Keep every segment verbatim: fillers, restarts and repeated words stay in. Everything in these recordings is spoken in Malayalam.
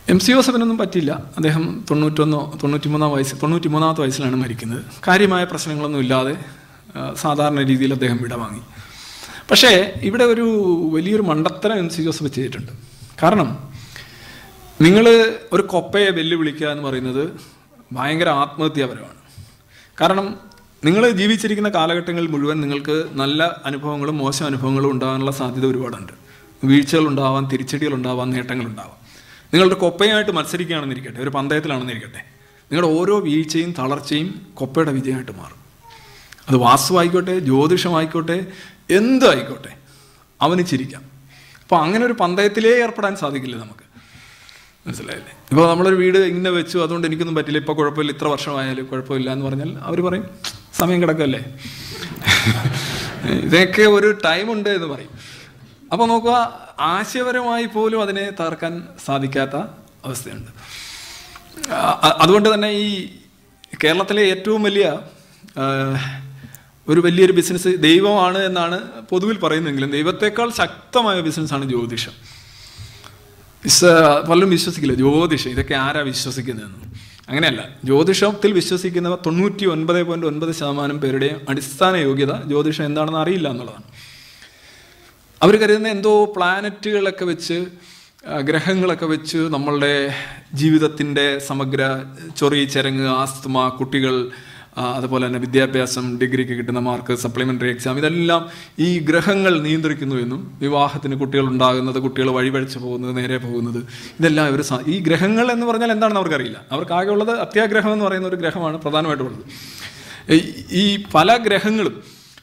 എം സി ജോസഫിനൊന്നും പറ്റില്ല. അദ്ദേഹം തൊണ്ണൂറ്റൊന്നോ തൊണ്ണൂറ്റി മൂന്നാം വയസ്സ് തൊണ്ണൂറ്റി മൂന്നാമത്തെ വയസ്സിലാണ് മരിക്കുന്നത്. കാര്യമായ പ്രശ്നങ്ങളൊന്നും ഇല്ലാതെ സാധാരണ രീതിയിൽ അദ്ദേഹം വിടവാങ്ങി. പക്ഷേ ഇവിടെ ഒരു വലിയൊരു മണ്ടത്തരം എം സി ജോസഫ് ചെയ്തിട്ടുണ്ട്. കാരണം നിങ്ങൾ ഒരു കൊപ്പയെ വെല്ലുവിളിക്കുക എന്ന് പറയുന്നത് ഭയങ്കര ആത്മഹത്യാപരമാണ്. കാരണം നിങ്ങൾ ജീവിച്ചിരിക്കുന്ന കാലഘട്ടങ്ങളിൽ മുഴുവൻ നിങ്ങൾക്ക് നല്ല അനുഭവങ്ങളും മോശം അനുഭവങ്ങളും ഉണ്ടാകാനുള്ള സാധ്യത ഒരുപാടുണ്ട്. വീഴ്ചകളുണ്ടാവാം, തിരിച്ചടികളുണ്ടാവാം, നേട്ടങ്ങളുണ്ടാവാം. നിങ്ങളുടെ കൊപ്പയായിട്ട് മത്സരിക്കുകയാണെന്നിരിക്കട്ടെ, ഒരു പന്തയത്തിലാണെന്നിരിക്കട്ടെ, നിങ്ങളുടെ ഓരോ വീഴ്ചയും തളർച്ചയും കൊപ്പയുടെ വിജയമായിട്ട് മാറും. അത് വാസ്തുവായിക്കോട്ടെ, ജ്യോതിഷമായിക്കോട്ടെ, എന്തായിക്കോട്ടെ, അവന് ചിരിക്കാം. അപ്പോൾ അങ്ങനെ ഒരു പന്തയത്തിലേ ഏർപ്പെടാൻ സാധിക്കില്ല നമുക്ക്. മനസ്സിലായില്ലേ? ഇപ്പോൾ നമ്മളൊരു വീട് ഇങ്ങനെ വെച്ചു, അതുകൊണ്ട് എനിക്കൊന്നും പറ്റില്ല, ഇപ്പോൾ കുഴപ്പമില്ല, ഇത്ര വർഷമായാലും കുഴപ്പമില്ല എന്ന് പറഞ്ഞാൽ അവർ പറയും സമയം കിടക്കല്ലേ, ഇതൊക്കെ ഒരു ടൈമുണ്ട് എന്ന് പറയും. അപ്പോൾ നോക്കുക, ആശയപരമായി പോലും അതിനെ തകർക്കാൻ സാധിക്കാത്ത അവസ്ഥയുണ്ട്. അതുകൊണ്ട് തന്നെ ഈ കേരളത്തിലെ ഏറ്റവും വലിയ ഒരു വലിയൊരു ബിസിനസ് ദൈവമാണ് എന്നാണ് പൊതുവിൽ പറയുന്നതെങ്കിലും ദൈവത്തെക്കാൾ ശക്തമായ ബിസിനസ്സാണ് ജ്യോതിഷം. വിശ്വ പലരും വിശ്വസിക്കില്ല ജ്യോതിഷം, ഇതൊക്കെ ആരാ വിശ്വസിക്കുന്നതെന്ന്. അങ്ങനെയല്ല. ജ്യോതിഷത്തിൽ വിശ്വസിക്കുന്ന തൊണ്ണൂറ്റി ഒൻപത് പോയിൻറ്റ് ഒൻപത് ശതമാനം പേരുടെയും അടിസ്ഥാന യോഗ്യത ജ്യോതിഷം എന്താണെന്ന് അറിയില്ല എന്നുള്ളതാണ്. അവർ കരുതുന്ന എന്തോ പ്ലാനറ്റുകളൊക്കെ വെച്ച്, ഗ്രഹങ്ങളൊക്കെ വെച്ച് നമ്മളുടെ ജീവിതത്തിൻ്റെ സമഗ്ര ചൊറി, ചരങ്ങ്, ആസ്തമ, കുട്ടികൾ, അതുപോലെ തന്നെ വിദ്യാഭ്യാസം, ഡിഗ്രിക്ക് കിട്ടുന്ന മാർക്ക്, സപ്ലിമെൻ്ററി എക്സാം, ഇതെല്ലാം ഈ ഗ്രഹങ്ങൾ നിയന്ത്രിക്കുന്നു എന്നും, വിവാഹത്തിന് കുട്ടികൾ ഉണ്ടാകുന്നത്, കുട്ടികൾ വഴിപഴിച്ച് പോകുന്നത്, നേരെ പോകുന്നത്, ഇതെല്ലാം ഇവർ ഈ ഗ്രഹങ്ങൾ എന്ന് പറഞ്ഞാൽ എന്താണെന്ന് അവർക്കറിയില്ല. അവർക്കാകെ ഉള്ളത് അത്യാഗ്രഹം എന്ന് പറയുന്ന ഒരു ഗ്രഹമാണ് പ്രധാനമായിട്ടുള്ളത്. ഈ പല ഗ്രഹങ്ങളും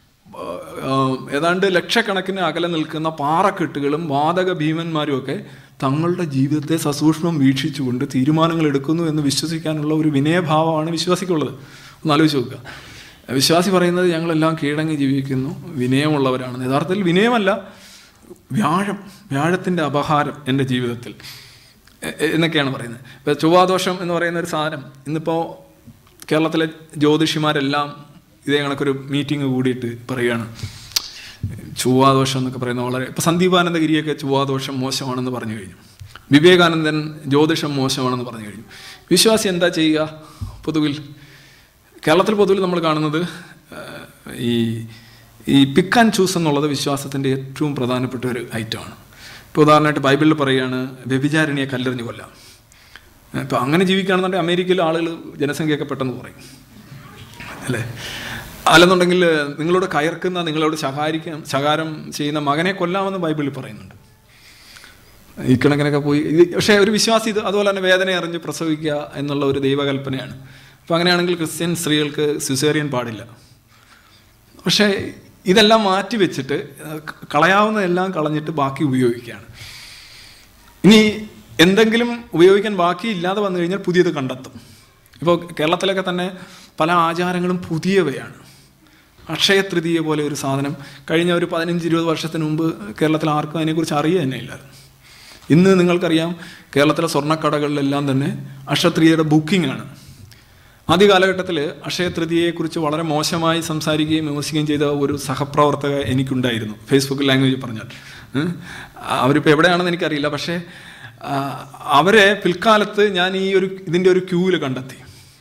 ഏതാണ്ട് ലക്ഷക്കണക്കിന് അകലെ നിൽക്കുന്ന പാറക്കെട്ടുകളും വാതക ഭീമന്മാരും ഒക്കെ തങ്ങളുടെ ജീവിതത്തെ സസൂക്ഷ്മം വീക്ഷിച്ചുകൊണ്ട് തീരുമാനങ്ങൾ എടുക്കുന്നു എന്ന് വിശ്വസിക്കാനുള്ള ഒരു വിനയഭാവമാണ് വിശ്വാസിക്കുള്ളത്. ഒന്ന് ആലോചിച്ച് നോക്കുക. വിശ്വാസി പറയുന്നത് ഞങ്ങളെല്ലാം കീഴടങ്ങി ജീവിക്കുന്നു, വിനയമുള്ളവരാണ്. യഥാർത്ഥത്തിൽ വിനയമല്ല, വ്യാഴം, വ്യാഴത്തിൻ്റെ അപഹാരം എൻ്റെ ജീവിതത്തിൽ എന്നൊക്കെയാണ് പറയുന്നത്. ഇപ്പോൾ ചൊവ്വാദോഷം എന്ന് പറയുന്ന ഒരു സാധനം ഇന്നിപ്പോൾ കേരളത്തിലെ ജ്യോതിഷിമാരെല്ലാം ഇതേ കണക്കൊരു മീറ്റിംഗ് കൂടിയിട്ട് പറയുകയാണ്. ചൊവ്വാദോഷം എന്നൊക്കെ പറയുന്നത് വളരെ, ഇപ്പോൾ സന്ദീപാനന്ദഗിരിയൊക്കെ ചൊവ്വാദോഷം മോശമാണെന്ന് പറഞ്ഞു കഴിഞ്ഞു. വിവേകാനന്ദൻ ജ്യോതിഷം മോശമാണെന്ന് പറഞ്ഞു കഴിഞ്ഞു. വിശ്വാസി എന്താ ചെയ്യുക? പൊതുവിൽ കേരളത്തിൽ പൊതുവിൽ നമ്മൾ കാണുന്നത് ഈ ഈ പിക്ക് ആൻഡ് ചൂസ് എന്നുള്ളത് വിശ്വാസത്തിൻ്റെ ഏറ്റവും പ്രധാനപ്പെട്ട ഒരു ഐറ്റമാണ്. ഇപ്പോൾ ഉദാഹരണമായിട്ട് ബൈബിളിൽ പറയുകയാണ് വ്യഭിചാരിണിയെ കല്ലെറിഞ്ഞ് കൊല്ലാം. ഇപ്പോൾ അങ്ങനെ ജീവിക്കുകയാണെന്നുണ്ടെങ്കിൽ അമേരിക്കയിലെ ആളുകൾ ജനസംഖ്യയൊക്കെ പെട്ടെന്ന് പറയും അല്ലേ. അല്ലെന്നുണ്ടെങ്കിൽ നിങ്ങളോട് കയർക്കുന്ന, നിങ്ങളോട് ശകാരിക്കാൻ ശകാരം ചെയ്യുന്ന മകനെ കൊല്ലാമെന്ന് ബൈബിളിൽ പറയുന്നുണ്ട്. ഈ കണക്കിനൊക്കെ പോയി. പക്ഷേ ഒരു വിശ്വാസി ഇത് അതുപോലെ തന്നെ വേദന അറിഞ്ഞ് പ്രസവിക്കുക എന്നുള്ള ഒരു ദൈവകൽപ്പനയാണ്. അപ്പോൾ അങ്ങനെയാണെങ്കിൽ ക്രിസ്ത്യൻ സ്ത്രീകൾക്ക് സിസേറിയൻ പാടില്ല. പക്ഷേ ഇതെല്ലാം മാറ്റി വെച്ചിട്ട് കളയാവുന്നതെല്ലാം കളഞ്ഞിട്ട് ബാക്കി ഉപയോഗിക്കുകയാണ്. ഇനി എന്തെങ്കിലും ഉപയോഗിക്കാൻ ബാക്കി ഇല്ലാതെ വന്നു കഴിഞ്ഞാൽ പുതിയത് കണ്ടെത്തും. ഇപ്പോൾ കേരളത്തിലൊക്കെ തന്നെ പല ആചാരങ്ങളും പുതിയവയാണ്. അക്ഷയതൃതീയ പോലെ ഒരു സാധനം കഴിഞ്ഞ ഒരു പതിനഞ്ച് ഇരുപത് വർഷത്തിന് മുമ്പ് കേരളത്തിൽ ആർക്കും അതിനെക്കുറിച്ച് അറിയുക തന്നെ ഇല്ലായിരുന്നു. ഇന്ന് നിങ്ങൾക്കറിയാം, കേരളത്തിലെ സ്വർണ്ണക്കടകളിലെല്ലാം തന്നെ അക്ഷയതൃതീയയുടെ ബുക്കിംഗ് ആണ്. ആദ്യ കാലഘട്ടത്തിൽ അക്ഷയതൃതീയയെക്കുറിച്ച് വളരെ മോശമായി സംസാരിക്കുകയും വിമർശിക്കുകയും ചെയ്ത ഒരു സഹപ്രവർത്തക എനിക്കുണ്ടായിരുന്നു, ഫേസ്ബുക്ക് ലാംഗ്വേജ് പറഞ്ഞാൽ. അവരിപ്പോൾ എവിടെയാണെന്ന് എനിക്കറിയില്ല. പക്ഷേ അവരെ പിൽക്കാലത്ത് ഞാൻ ഈ ഒരു ഇതിൻ്റെ ഒരു ക്യൂവിൽ കണ്ടെത്തി.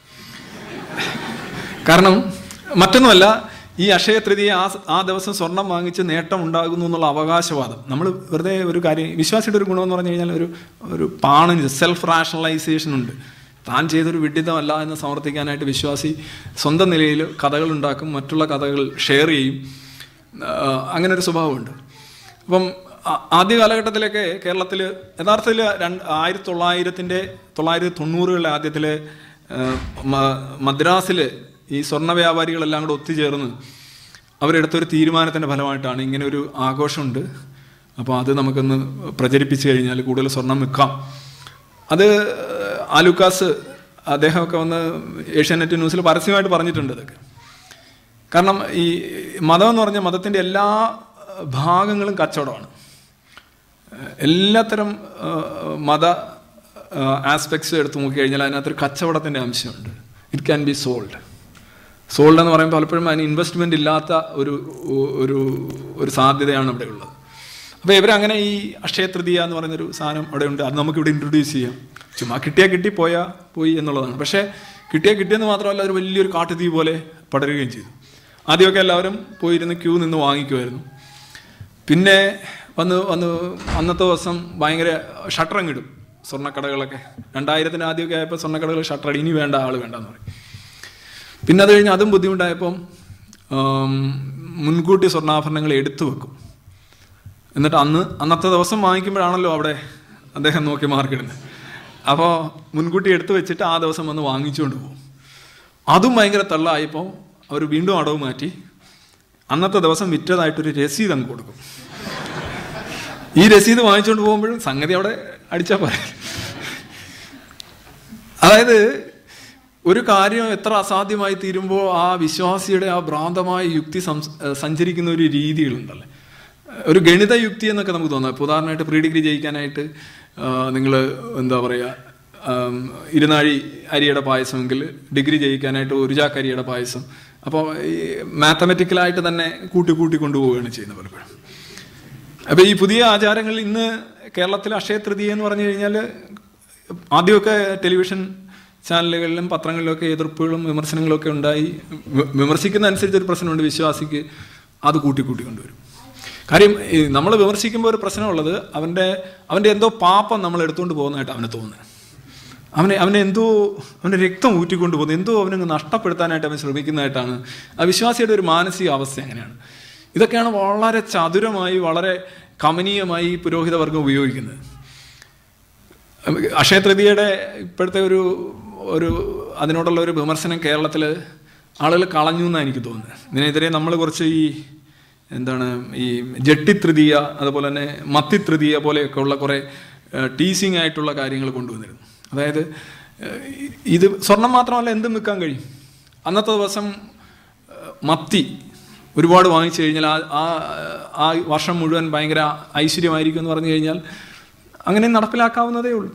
കാരണം മറ്റൊന്നുമല്ല, ഈ അക്ഷയതൃതീയ ആ ആ ദിവസം സ്വർണം വാങ്ങിച്ച് നേട്ടം ഉണ്ടാകുന്നു എന്നുള്ള അവകാശവാദം. നമ്മൾ വെറുതെ ഒരു കാര്യം, വിശ്വാസിയുടെ ഒരു ഗുണമെന്ന് പറഞ്ഞു കഴിഞ്ഞാൽ ഒരു ഒരു പാണിന് സെൽഫ് റാഷണലൈസേഷൻ ഉണ്ട്. താൻ ചെയ്തൊരു വിഡിതമല്ല എന്ന് സമർത്ഥിക്കാനായിട്ട് വിശ്വാസി സ്വന്തം നിലയിൽ കഥകൾ ഉണ്ടാക്കും, മറ്റുള്ള കഥകൾ ഷെയർ ചെയ്യും. അങ്ങനെ ഒരു സ്വഭാവമുണ്ട്. അപ്പം ആദ്യ കാലഘട്ടത്തിലൊക്കെ കേരളത്തിൽ യഥാർത്ഥത്തിൽ രണ്ട് ആയിരത്തി തൊള്ളായിരത്തിൻ്റെ തൊള്ളായിരത്തി തൊണ്ണൂറുകളുടെ ആദ്യത്തിൽ മദ്രാസിൽ ഈ സ്വർണ്ണ വ്യാപാരികളെല്ലാം കൂടെ ഒത്തുചേർന്ന് അവരെടുത്തൊരു തീരുമാനത്തിൻ്റെ ഫലമായിട്ടാണ് ഇങ്ങനെ ഒരു ആഘോഷമുണ്ട്, അപ്പോൾ അത് നമുക്കൊന്ന് പ്രചരിപ്പിച്ചു കഴിഞ്ഞാൽ കൂടുതൽ സ്വർണം വിൽക്കാം. അത് ആലൂക്കാസ് അദ്ദേഹമൊക്കെ വന്ന് ഏഷ്യാനെറ്റ് ന്യൂസിൽ പരസ്യമായിട്ട് പറഞ്ഞിട്ടുണ്ട് ഇതൊക്കെ. കാരണം ഈ മതം എന്ന് പറഞ്ഞാൽ മതത്തിൻ്റെ എല്ലാ ഭാഗങ്ങളും കച്ചവടമാണ്. എല്ലാത്തരം മത ആസ്പെക്ട്സ് എടുത്ത് നോക്കിക്കഴിഞ്ഞാൽ അതിനകത്തൊരു കച്ചവടത്തിൻ്റെ അംശമുണ്ട്. It can be sold. Sold എന്ന് പറയുമ്പോൾ പലപ്പോഴും അതിന് ഇൻവെസ്റ്റ്മെൻ്റ് ഇല്ലാത്ത ഒരു ഒരു ഒരു സാധ്യതയാണ് ഇവിടെ ഉള്ളത്. അപ്പോൾ ഇവരങ്ങനെ ഈ അക്ഷയതൃതീയ എന്ന് പറയുന്നൊരു സാധനം അവിടെ ഉണ്ട്. അത് നമുക്കിവിടെ ഇൻട്രൊഡ്യൂസ് ചെയ്യാം. ചുമ്മാ കിട്ടിയാൽ കിട്ടി പോയാൽ പോയി എന്നുള്ളതാണ്. പക്ഷേ കിട്ടിയാൽ കിട്ടിയെന്ന് മാത്രമല്ല ഒരു വലിയൊരു കാട്ടുതീ പോലെ പടരുകയും ചെയ്തു. ആദ്യമൊക്കെ എല്ലാവരും പോയിരുന്ന് ക്യൂ നിന്ന് വാങ്ങിക്കുമായിരുന്നു. പിന്നെ വന്ന് വന്ന് അന്നത്തെ ദിവസം ഭയങ്കര ഷട്ടറങ്ങിടും സ്വർണ്ണക്കടകളൊക്കെ. രണ്ടായിരത്തിന് ആദ്യമൊക്കെ ആയപ്പോൾ സ്വർണ്ണക്കടകൾ ഷട്ടറടി, ഇനി വേണ്ട, ആൾ വേണ്ടെന്ന് പറയും. പിന്നെ അത് കഴിഞ്ഞ് അതും ബുദ്ധിമുട്ടായപ്പം മുൻകൂട്ടി സ്വർണ്ണാഭരണങ്ങൾ എടുത്തു വെക്കും. എന്നിട്ട് അന്ന് അന്നത്തെ ദിവസം വാങ്ങിക്കുമ്പോഴാണല്ലോ അവിടെ അദ്ദേഹം നോക്കി മാർക്കിടുന്നത്. അപ്പോൾ മുൻകൂട്ടി എടുത്തു വെച്ചിട്ട് ആ ദിവസം വന്ന് വാങ്ങിച്ചുകൊണ്ട് പോകും. അതും ഭയങ്കര തള്ളായപ്പോൾ അവർ വീണ്ടും അടവ് മാറ്റി അന്നത്തെ ദിവസം വിറ്റതായിട്ടൊരു രസീത് അങ്ങ് കൊടുക്കും. ഈ രസീത് വാങ്ങിച്ചുകൊണ്ട് പോകുമ്പോഴും സംഗതി അവിടെ അടിച്ചാൽ പോരെ. അതായത് ഒരു കാര്യം എത്ര അസാധ്യമായി തീരുമ്പോൾ ആ വിശ്വാസിയുടെ ആ ഭ്രാന്തമായ യുക്തി സഞ്ചരിക്കുന്ന ഒരു രീതികളുണ്ടല്ലേ, ഒരു ഗണിത യുക്തി എന്നൊക്കെ നമുക്ക് തോന്നാം. ഇപ്പോൾ ഉദാഹരണമായിട്ട് പ്രീ ഡിഗ്രി ജയിക്കാനായിട്ട് നിങ്ങൾ എന്താ പറയുക, ഇരുനാഴി അരിയുടെ പായസമെങ്കിൽ ഡിഗ്രി ജയിക്കാനായിട്ട് ഒരു ചാക്ക് അരിയുടെ പായസം. അപ്പോൾ ഈ മാത്തമെറ്റിക്കലായിട്ട് തന്നെ കൂട്ടി കൂട്ടി കൊണ്ടുപോവുകയാണ് ചെയ്യുന്നത് പലപ്പോഴും. അപ്പോൾ ഈ പുതിയ ആചാരങ്ങൾ ഇന്ന് കേരളത്തിൽ അക്ഷയ തൃതീയ എന്ന് പറഞ്ഞു കഴിഞ്ഞാൽ ആദ്യമൊക്കെ ടെലിവിഷൻ ചാനലുകളിലും പത്രങ്ങളിലൊക്കെ എതിർപ്പുകളും വിമർശനങ്ങളൊക്കെ ഉണ്ടായി. വിമർശിക്കുന്ന അനുസരിച്ചൊരു പ്രശ്നമുണ്ട്, വിശ്വാസിക്ക് അത് കൂട്ടി കൂട്ടി കൊണ്ടുവരും. കാര്യം നമ്മൾ വിമർശിക്കുമ്പോൾ ഒരു പ്രശ്നമുള്ളത് അവൻ്റെ അവൻ്റെ എന്തോ പാപം നമ്മൾ എടുത്തുകൊണ്ട് പോകുന്നതായിട്ട് അവന് തോന്നുന്നത്. അവനെ അവനെ എന്തോ അവൻ്റെ രക്തം ഊറ്റിക്കൊണ്ട് പോകുന്നത്, എന്തോ അവനങ്ങ് നഷ്ടപ്പെടുത്താനായിട്ട് അവൻ ശ്രമിക്കുന്നതായിട്ടാണ് ആ വിശ്വാസിയുടെ ഒരു മാനസിക അവസ്ഥ. അങ്ങനെയാണ്. ഇതൊക്കെയാണ് വളരെ ചതുരമായി വളരെ കമനീയമായി പുരോഹിതവർഗം ഉപയോഗിക്കുന്നത്. അക്ഷയ തൃതീയയുടെ ഇപ്പോഴത്തെ ഒരു ഒരു അതിനോടുള്ള ഒരു വിമർശനം കേരളത്തിൽ ആളുകൾ കളഞ്ഞു എന്നാണ് എനിക്ക് തോന്നുന്നത്. ഇതിനെതിരെ നമ്മൾ കുറച്ച് ഈ എന്താണ് ഈ ജട്ടി തൃതീയ അതുപോലെ തന്നെ മത്തി തൃതീയ പോലെയൊക്കെ ഉള്ള കുറേ ടീസിങ് ആയിട്ടുള്ള കാര്യങ്ങൾ കൊണ്ടുവന്നിരുന്നു. അതായത് ഇത് സ്വർണം മാത്രമല്ല എന്തും വിൽക്കാൻ കഴിയും. അന്നത്തെ ദിവസം മത്തി ഒരുപാട് വാങ്ങിച്ചു കഴിഞ്ഞാൽ ആ ആ വർഷം മുഴുവൻ ഭയങ്കര ഐശ്വര്യമായിരിക്കും എന്ന് പറഞ്ഞു കഴിഞ്ഞാൽ അങ്ങനെ നടപ്പിലാക്കാവുന്നതേ ഉള്ളൂ.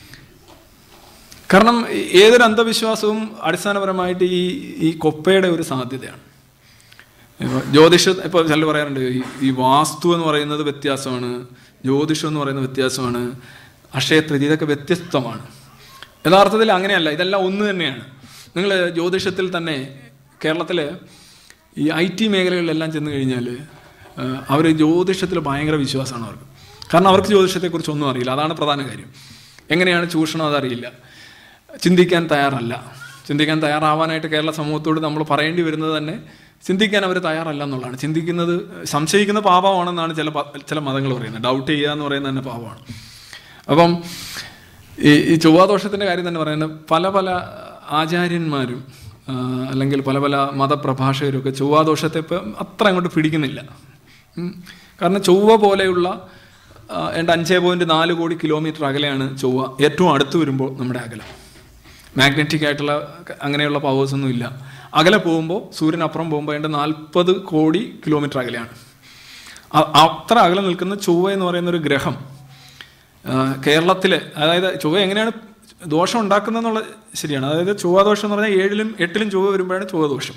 കാരണം ഏതൊരു അന്ധവിശ്വാസവും അടിസ്ഥാനപരമായിട്ട് ഈ ഈ കൊപ്പയുടെ ഒരു സാധ്യതയാണ്. ഇപ്പോൾ ജ്യോതിഷം, ഇപ്പോൾ ചിലർ പറയാറുണ്ട് ഈ വാസ്തു എന്ന് പറയുന്നത് വ്യത്യാസമാണ്, ജ്യോതിഷം എന്ന് പറയുന്നത് വ്യത്യാസമാണ്, അക്ഷയ തൃതീയ ഇതൊക്കെ വ്യത്യസ്തമാണ്. യഥാർത്ഥത്തിൽ അങ്ങനെയല്ല, ഇതെല്ലാം ഒന്ന് തന്നെയാണ്. നിങ്ങൾ ജ്യോതിഷത്തിൽ തന്നെ കേരളത്തിൽ ഈ ഐ ടി മേഖലകളിലെല്ലാം ചെന്ന് കഴിഞ്ഞാൽ അവർ ജ്യോതിഷത്തിൽ ഭയങ്കര വിശ്വാസമാണ് അവർക്ക്. കാരണം അവർക്ക് ജ്യോതിഷത്തെക്കുറിച്ചൊന്നും അറിയില്ല. അതാണ് പ്രധാന കാര്യം. എങ്ങനെയാണ് ചൂഷണം അതറിയില്ല. ചിന്തിക്കാൻ തയ്യാറല്ല. ചിന്തിക്കാൻ തയ്യാറാവാനായിട്ട് കേരള സമൂഹത്തോട് നമ്മൾ പറയേണ്ടി വരുന്നത് തന്നെ ചിന്തിക്കാൻ അവർ തയ്യാറല്ല എന്നുള്ളതാണ്. ചിന്തിക്കുന്നത് സംശയിക്കുന്ന പാപമാണെന്നാണ് ചില ചില മതങ്ങൾ പറയുന്നത്. ഡൗട്ട് ചെയ്യുക എന്ന് പറയുന്നത് തന്നെ പാപമാണ്. അപ്പം ഈ ഈ ചൊവ്വാദോഷത്തിൻ്റെ കാര്യം തന്നെ പറയുന്നത് പല പല ആചാര്യന്മാരും അല്ലെങ്കിൽ പല പല മതപ്രഭാഷകരൊക്കെ ചൊവ്വാദോഷത്തെ ഇപ്പം അത്ര അങ്ങോട്ട് പിടിക്കുന്നില്ല. കാരണം ചൊവ്വ പോലെയുള്ള എൻ്റെ അഞ്ച് പോയിൻറ്റ് നാല് കോടി കിലോമീറ്റർ അകലെയാണ് ചൊവ്വ. ഏറ്റവും അടുത്ത് വരുമ്പോൾ നമ്മുടെ അകലം മാഗ്നറ്റിക് ആയിട്ടുള്ള അങ്ങനെയുള്ള പവേഴ്സൊന്നും ഇല്ല. അകലെ പോകുമ്പോൾ സൂര്യനപ്പുറം പോകുമ്പോൾ എൻ്റെ നാൽപ്പത് കോടി കിലോമീറ്റർ അകലെയാണ്. അത്ര അകലെ നിൽക്കുന്ന ചൊവ്വ എന്ന് പറയുന്ന ഒരു ഗ്രഹം കേരളത്തിൽ, അതായത് ചൊവ്വ എങ്ങനെയാണ് ദോഷം ഉണ്ടാക്കുന്നതെന്നുള്ള ശരിയാണ്. അതായത് ചൊവ്വാദോഷം എന്ന് പറഞ്ഞാൽ ഏഴിലും എട്ടിലും ചൊവ്വ വരുമ്പോഴാണ് ചൊവ്വാദോഷം.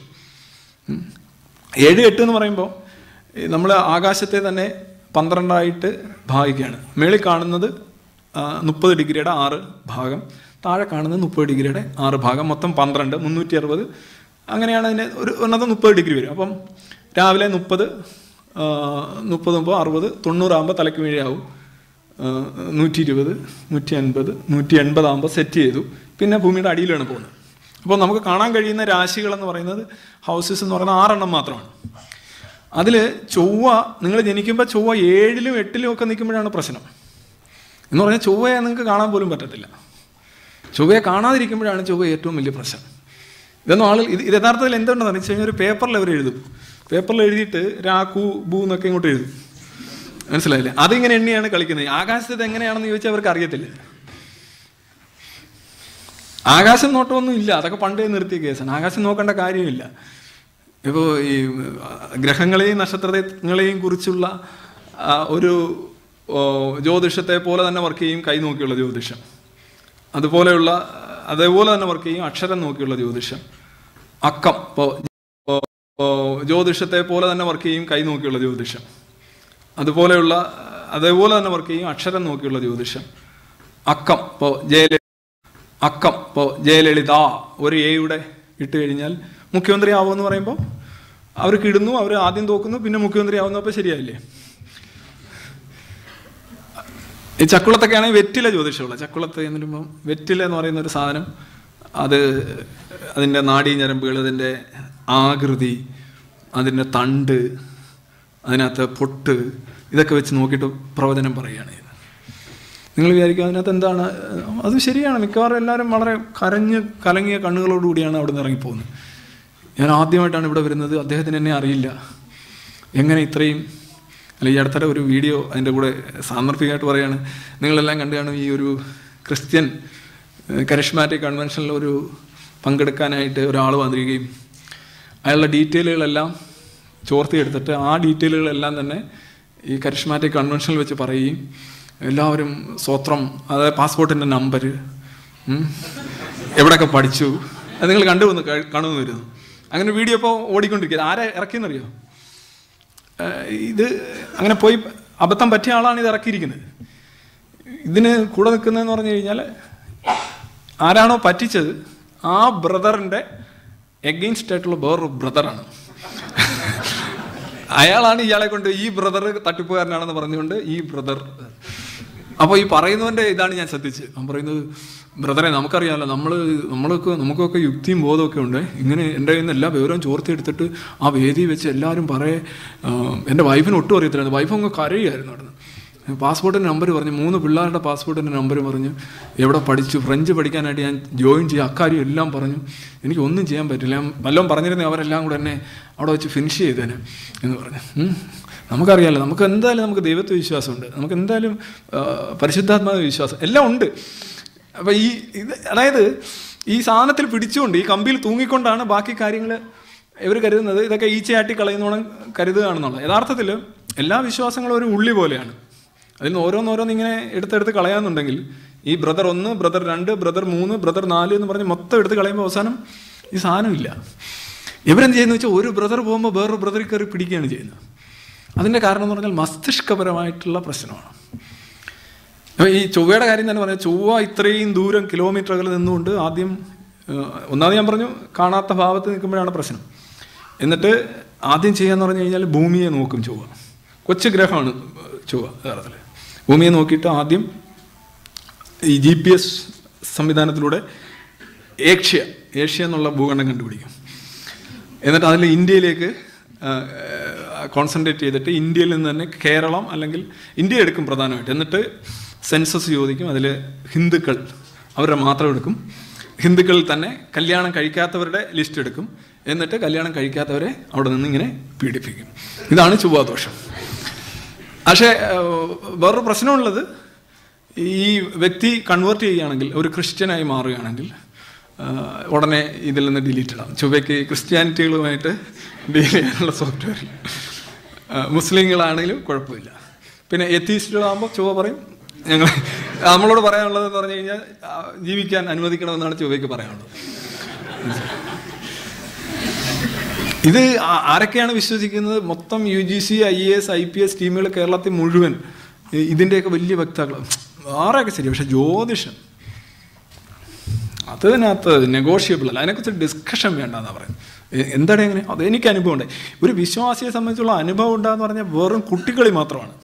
ഏഴ് എട്ട് എന്ന് പറയുമ്പോൾ നമ്മൾ ആകാശത്തെ തന്നെ പന്ത്രണ്ടായിട്ട് ഭാഗിക്കുകയാണ്. മേളിൽ കാണുന്നത് മുപ്പത് ഡിഗ്രിയുടെ ആറ് ഭാഗം, താഴെ കാണുന്നത് മുപ്പത് ഡിഗ്രിയുടെ ആറ് ഭാഗം, മൊത്തം പന്ത്രണ്ട്, മുന്നൂറ്റി അറുപത്. അങ്ങനെയാണ് അതിന് ഒരു ഒന്നത് മുപ്പത് ഡിഗ്രി വരും. അപ്പം രാവിലെ മുപ്പത് മുപ്പത് മുപ്പത് അറുപത് തൊണ്ണൂറാകുമ്പോൾ തലയ്ക്ക് വീഴാവും. നൂറ്റി ഇരുപത് നൂറ്റി അൻപത് നൂറ്റി എൺപതാകുമ്പോൾ സെറ്റ് ചെയ്തു. പിന്നെ ഭൂമിയുടെ അടിയിലാണ് പോകുന്നത്. അപ്പോൾ നമുക്ക് കാണാൻ കഴിയുന്ന രാശികളെന്ന് പറയുന്നത് ഹൗസസ് എന്ന് പറയുന്നത് ആറെണ്ണം മാത്രമാണ്. അതിൽ ചൊവ്വ നിങ്ങൾ ജനിക്കുമ്പോൾ ചൊവ്വ ഏഴിലും എട്ടിലും ഒക്കെ നിൽക്കുമ്പോഴാണ് പ്രശ്നം. എന്ന് പറഞ്ഞാൽ ചൊവ്വയെ നിങ്ങൾക്ക് കാണാൻ പോലും പറ്റത്തില്ല. ചൊവ്വയെ കാണാതിരിക്കുമ്പോഴാണ് ചൊവ്വ ഏറ്റവും വലിയ പ്രശ്നം. ഇതൊന്നും ആൾ ഇത് ഇത് യഥാർത്ഥത്തിൽ എന്തുകൊണ്ടെന്ന് വെച്ച് കഴിഞ്ഞാൽ ഒരു പേപ്പറിൽ അവർ എഴുതും. പേപ്പറിൽ എഴുതിയിട്ട് രാക്കു ബൂ എന്നൊക്കെ ഇങ്ങോട്ട് എഴുതും. മനസ്സിലായില്ലേ? അതിങ്ങനെ എണ്ണിയാണ് കളിക്കുന്നത്. ആകാശത്ത് എങ്ങനെയാണെന്ന് ചോദിച്ചാൽ അവർക്ക് അറിയത്തില്ല. ആകാശം നോട്ടമൊന്നും ഇല്ല, അതൊക്കെ പണ്ടേ നിർത്തിയ കേസാണ്. ആകാശം നോക്കേണ്ട കാര്യമില്ല. ഇപ്പോൾ ഈ ഗ്രഹങ്ങളെയും നക്ഷത്രങ്ങളെയും കുറിച്ചുള്ള ഒരു ജ്യോതിഷത്തെ പോലെ തന്നെ വർക്ക് ചെയ്യും കൈ നോക്കിയുള്ള ജ്യോതിഷം. അതുപോലെയുള്ള അതേപോലെ തന്നെ വർക്ക് ചെയ്യും അക്ഷരം നോക്കിയുള്ള ജ്യോതിഷം. അക്കം ഇപ്പോൾ ജ്യോതിഷത്തെ പോലെ തന്നെ വർക്ക് ചെയ്യും കൈ നോക്കിയുള്ള ജ്യോതിഷം. അതുപോലെയുള്ള അതേപോലെ തന്നെ വർക്ക് ചെയ്യും അക്ഷരം നോക്കിയുള്ള ജ്യോതിഷം. അക്കം ഇപ്പോൾ ജയല അക്കം, ഇപ്പോൾ ജയലളിത ഒരു എയുടെ ഇട്ട് കഴിഞ്ഞാൽ മുഖ്യമന്ത്രി ആവുമെന്ന് പറയുമ്പോൾ അവർക്ക് ഇടുന്നു, അവർ ആദ്യം തോക്കുന്നു, പിന്നെ മുഖ്യമന്ത്രി ആവുന്നു. അപ്പോൾ ശരിയായില്ലേ? ഈ ചക്കുളത്തൊക്കെ ആണെങ്കിൽ വെറ്റില ജ്യോതിഷമുള്ള ചക്കുളത്ത് എന്ന് പറയുമ്പോൾ വെറ്റില എന്ന് പറയുന്ന ഒരു സാധനം, അത് അതിൻ്റെ നാഡീഞരമ്പുകൾ, അതിൻ്റെ ആകൃതി, അതിൻ്റെ തണ്ട്, അതിനകത്ത് പൊട്ട്, ഇതൊക്കെ വെച്ച് നോക്കിയിട്ട് പ്രവചനം പറയുകയാണ് ചെയ്യുന്നത്. നിങ്ങൾ വിചാരിക്കുക അതിനകത്ത് എന്താണ്? അത് ശരിയാണ്. മിക്കവാറും എല്ലാവരും വളരെ കരഞ്ഞ് കലങ്ങിയ കണ്ണുകളോടുകൂടിയാണ് അവിടെ നിന്ന് ഇറങ്ങിപ്പോകുന്നത്. ഞാൻ ആദ്യമായിട്ടാണ് ഇവിടെ വരുന്നത്, അദ്ദേഹത്തിന് എന്നെ അറിയില്ല, എങ്ങനെ ഇത്രയും. അല്ല, ഈ അടുത്തിടെ ഒരു വീഡിയോ അതിൻ്റെ കൂടെ സാന്ദർഭികമായിട്ട് പറയുകയാണ്, നിങ്ങളെല്ലാം കണ്ടു കാണും, ഈ ഒരു ക്രിസ്ത്യൻ കരിഷ്മാറ്റിക് കൺവെൻഷനിൽ ഒരു പങ്കെടുക്കാനായിട്ട് ഒരാൾ വന്നിരിക്കുകയും അയാളുടെ ഡീറ്റെയിലുകളെല്ലാം ചോർത്തിയെടുത്തിട്ട് ആ ഡീറ്റെയിലുകളെല്ലാം തന്നെ ഈ കരിഷ്മാറ്റിക് കൺവെൻഷനിൽ വെച്ച് പറയുകയും എല്ലാവരും സ്വത്രം, അതായത് പാസ്പോർട്ടിൻ്റെ നമ്പർ, എവിടെയൊക്കെ പഠിച്ചു, അത് നിങ്ങൾ കണ്ടുവന്ന് കാണുമെന്ന് വരുന്നു. അങ്ങനെ വീഡിയോ ഇപ്പോൾ ഓടിക്കൊണ്ടിരിക്കുക. ആരെ ഇറക്കിയെന്നറിയോ? ഇത് അങ്ങനെ പോയി അബദ്ധം പറ്റിയ ആളാണ് ഇത് ഇറക്കിയിരിക്കുന്നത്. ഇതിന് കൂടെ നിൽക്കുന്നതെന്ന് പറഞ്ഞു കഴിഞ്ഞാൽ ആരാണോ പറ്റിച്ചത് ആ ബ്രദറിൻ്റെ എഗെയിൻസ്റ്റ് ആയിട്ടുള്ള വേറൊരു ബ്രദറാണ്. അയാളാണ് ഇയാളെ കൊണ്ട് ഈ ബ്രദർ തട്ടിപ്പുകാരനാണെന്ന് പറഞ്ഞുകൊണ്ട് ഈ ബ്രദർ. അപ്പോൾ ഈ പറയുന്നവൻ്റെ ഇതാണ് ഞാൻ ശ്രദ്ധിച്ച്. ഞാൻ പറയുന്നത്, ബ്രദറെ നമുക്കറിയാമല്ലോ, നമ്മൾ നമ്മളൊക്കെ നമുക്കൊക്കെ യുക്തിയും ബോധമൊക്കെ ഉണ്ട്. ഇങ്ങനെ എൻ്റെ കയ്യിൽ നിന്ന് എല്ലാ വിവരവും ചോർത്തിയെടുത്തിട്ട് ആ വേദി വെച്ച് എല്ലാവരും പറയേ. എൻ്റെ വൈഫിന് ഒട്ടും അറിയത്തില്ലായിരുന്നു. വൈഫ് അങ്ങ് കരയുമായിരുന്നു അവിടെ നിന്ന്. പാസ്പോർട്ടിൻ്റെ നമ്പർ പറഞ്ഞു, മൂന്ന് പിള്ളേരുടെ പാസ്പോർട്ടിൻ്റെ നമ്പർ പറഞ്ഞു, എവിടെ പഠിച്ചു, ഫ്രഞ്ച് പഠിക്കാനായിട്ട് ഞാൻ ജോയിൻ ചെയ്യുക, അക്കാര്യം എല്ലാം പറഞ്ഞു. എനിക്കൊന്നും ചെയ്യാൻ പറ്റില്ല. ഞാൻ വല്ലതും പറഞ്ഞിരുന്നേ അവരെല്ലാം കൂടെ എന്നെ അവിടെ വെച്ച് ഫിനിഷ് ചെയ്തേനെ എന്ന് പറഞ്ഞു. നമുക്കറിയാമല്ലോ, നമുക്ക് എന്തായാലും നമുക്ക് ദൈവത്വ വിശ്വാസമുണ്ട്, നമുക്ക് എന്തായാലും പരിശുദ്ധാത്മാവ വിശ്വാസം എല്ലാം ഉണ്ട്. അപ്പം ഈ ഇത് അതായത് ഈ സാധനത്തിൽ പിടിച്ചുകൊണ്ട് ഈ കമ്പിയിൽ തൂങ്ങിക്കൊണ്ടാണ് ബാക്കി കാര്യങ്ങൾ ഇവർ കരുതുന്നത്. ഇതൊക്കെ ഈച്ചയാട്ടി കളയുന്നോണം കരുതുകയാണെന്നുള്ളത്. യഥാർത്ഥത്തിൽ എല്ലാ വിശ്വാസങ്ങളും ഒരു ഉള്ളി പോലെയാണ്. അതിൽ നിന്ന് ഓരോന്നോരോന്ന് ഇങ്ങനെ എടുത്തെടുത്ത് കളയാന്നുണ്ടെങ്കിൽ ഈ ബ്രദർ ഒന്ന്, ബ്രദർ രണ്ട്, ബ്രദർ മൂന്ന്, ബ്രദർ നാല് എന്ന് പറഞ്ഞ് മൊത്തം എടുത്ത് കളയുമ്പോൾ അവസാനം ഈ സാധനമില്ല. ഇവരെന്ത് ചെയ്യുന്നത് വെച്ചാൽ ഒരു ബ്രദർ പോകുമ്പോൾ വേറൊരു ബ്രദറിൽ കയറി പിടിക്കുകയാണ് ചെയ്യുന്നത്. അതിൻ്റെ കാരണം എന്ന് പറഞ്ഞാൽ മസ്തിഷ്കപരമായിട്ടുള്ള പ്രശ്നമാണ്. അപ്പോൾ ഈ ചൊവ്വയുടെ കാര്യം തന്നെ പറഞ്ഞാൽ, ചൊവ്വ ഇത്രയും ദൂരം കിലോമീറ്ററുകൾ നിന്നുകൊണ്ട് ആദ്യം ഒന്നാമത് ഞാൻ പറഞ്ഞു കാണാത്ത ഭാവത്ത് നിൽക്കുമ്പോഴാണ് പ്രശ്നം. എന്നിട്ട് ആദ്യം ചെയ്യാന്ന് പറഞ്ഞു കഴിഞ്ഞാൽ ഭൂമിയെ നോക്കും. ചൊവ്വ കൊച്ചു ഗ്രഹമാണ് ചൊവ്വ. യഥാർത്ഥത്തിൽ ഭൂമിയെ നോക്കിയിട്ട് ആദ്യം ഈ ജി പി എസ് സംവിധാനത്തിലൂടെ ഏഷ്യ ഏഷ്യ എന്നുള്ള ഭൂഖണ്ഡം കണ്ടുപിടിക്കും. എന്നിട്ട് അതിൽ ഇന്ത്യയിലേക്ക് കോൺസെൻട്രേറ്റ് ചെയ്തിട്ട് ഇന്ത്യയിൽ നിന്ന് തന്നെ കേരളം അല്ലെങ്കിൽ ഇന്ത്യ എടുക്കും പ്രധാനമായിട്ട്. എന്നിട്ട് സെൻസസ് ചോദിക്കും. അതിൽ ഹിന്ദുക്കൾ അവരുടെ മാത്രം എടുക്കും. ഹിന്ദുക്കളിൽ തന്നെ കല്യാണം കഴിക്കാത്തവരുടെ ലിസ്റ്റ് എടുക്കും. എന്നിട്ട് കല്യാണം കഴിക്കാത്തവരെ അവിടെ നിന്ന് ഇങ്ങനെ പീഡിപ്പിക്കും. ഇതാണ് ചൊവ്വാദോഷം. പക്ഷേ വേറൊരു പ്രശ്നമുള്ളത്, ഈ വ്യക്തി കൺവേർട്ട് ചെയ്യുകയാണെങ്കിൽ, ഒരു ക്രിസ്ത്യനായി മാറുകയാണെങ്കിൽ ഉടനെ ഇതിൽ നിന്ന് ഡിലീറ്റ് ഇടാം. ചൊവ്വയ്ക്ക് ക്രിസ്ത്യാനിറ്റികളുമായിട്ട് ഡീൽ ചെയ്യാനുള്ള സോഫ്റ്റ്വെയർ. മുസ്ലിങ്ങളാണെങ്കിലും കുഴപ്പമില്ല. പിന്നെ എത്തീസ്റ്റുകളാകുമ്പോൾ ചൊവ്വ പറയും, ഞങ്ങൾ നമ്മളോട് പറയാനുള്ളതെന്ന് പറഞ്ഞു കഴിഞ്ഞാൽ ജീവിക്കാൻ അനുവദിക്കണമെന്നാണ് ചൊവ്വയ്ക്ക് പറയാനുള്ളത്. ഇത് ആരൊക്കെയാണ് വിശ്വസിക്കുന്നത്? മൊത്തം U G C, I A S, I P S ടീമുകൾ കേരളത്തിൽ മുഴുവൻ ഇതിൻ്റെയൊക്കെ വലിയ വക്താക്കൾ ആറൊക്കെ ശരി. പക്ഷെ ജ്യോതിഷം അതിനകത്ത് നെഗോഷ്യബിൾ അല്ല. അതിനെക്കുറിച്ച് ഡിസ്കഷൻ വേണ്ടെന്നാണ് പറയുന്നത്. എന്താണ് എങ്ങനെ? അത് എനിക്ക് അനുഭവം ഉണ്ട്. ഒരു വിശ്വാസിയെ സംബന്ധിച്ചുള്ള അനുഭവം ഉണ്ടാകുന്ന പറഞ്ഞാൽ വെറും കുട്ടികളി മാത്രമാണ്.